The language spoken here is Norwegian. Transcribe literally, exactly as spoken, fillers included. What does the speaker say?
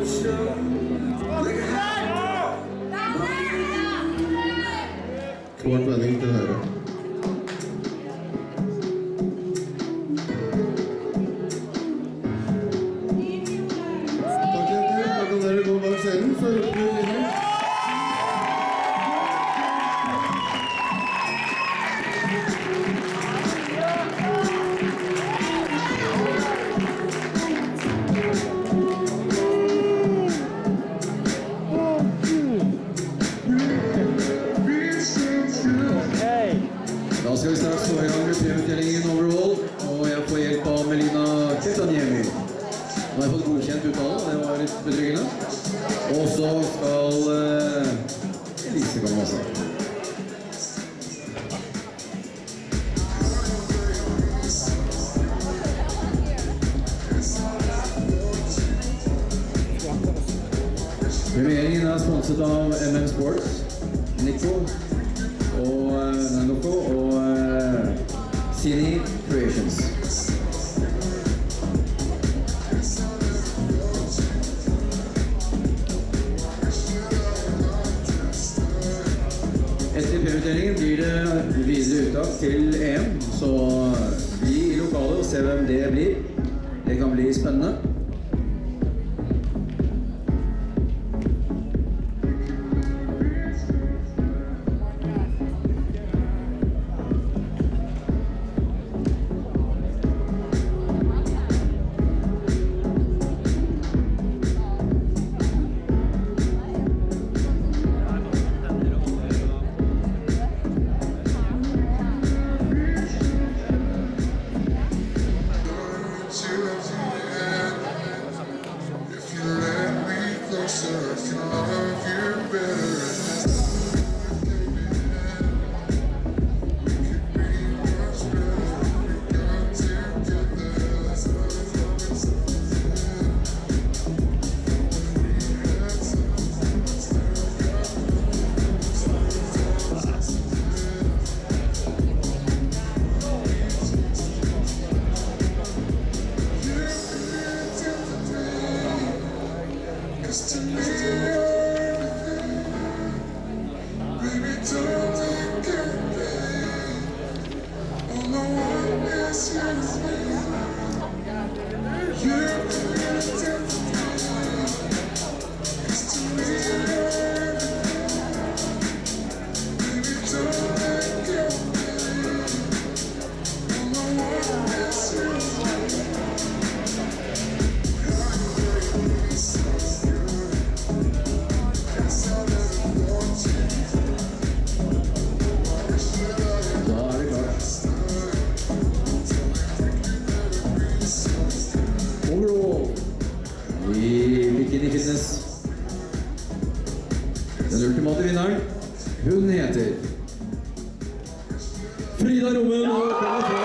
Kvart vending til høyre. Takk jenter, da kan dere gå bak scenen, så roper vi vinner. Da skal vi straks få i gang med premieutdelingen overall, og jeg får hjelp av Melina Ketaniemi. Nå har jeg fått godkjent uttalen, det var litt betryggende. Og så skal uh, Elise komme også. Premieringen er sponset av M M Sports, Nico og Nandoko og uh, Cine Creations. Etter premieutdelingen blir det videre uttak til E M, så bli i lokalet og se hvem det blir. Det kan bli spennende. Den ultimate vinneren, hun heter Frida Rommen og kommer fra